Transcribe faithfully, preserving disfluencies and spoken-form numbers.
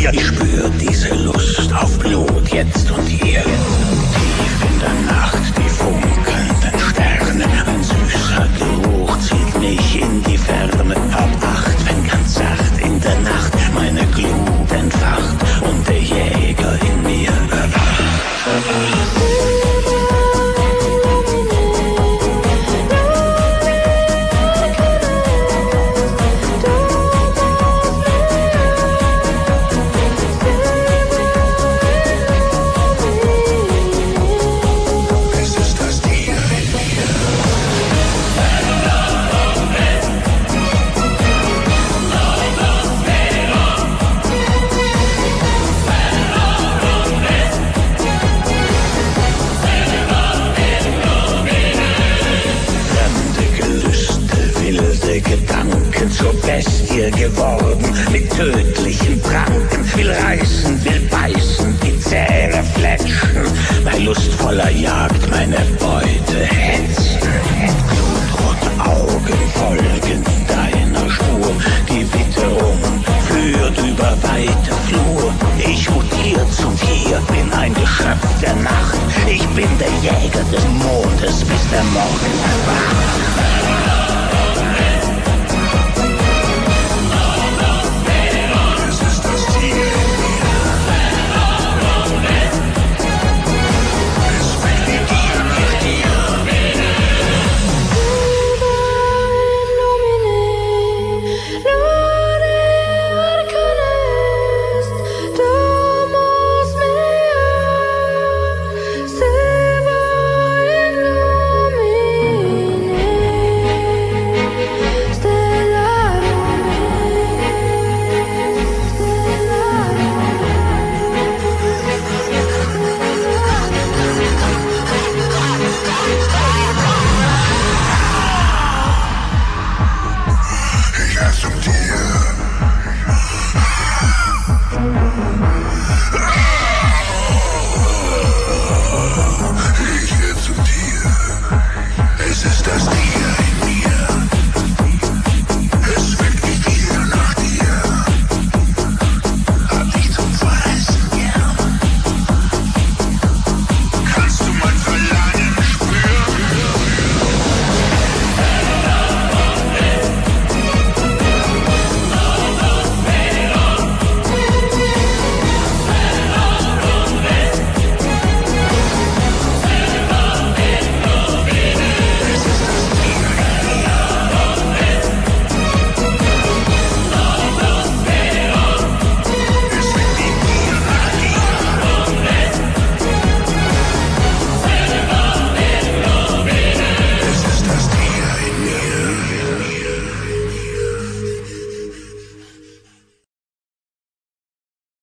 mir. Ich spür diese Lust auf Blut jetzt und hier. Tief in der Nacht die funkelnden Sterne. Ein süßer Geruch zieht mich in die Ferne. Hab Acht, wenn ganz sacht in der Nacht meine Glut entfacht und der Jäger in mir erwacht. Gedanken zur Bestie geworden, mit tödlichen Pranken, will reißen, will beißen, die Zähne fletschen, bei lustvoller Jagd meine Beute hetzen. Blutrote Augen folgen deiner Spur, die Witterung führt über weite Flur. Ich mutier zum Tier, bin ein Geschöpf der Nacht, ich bin der Jäger des Mondes, bis der Morgen erwacht.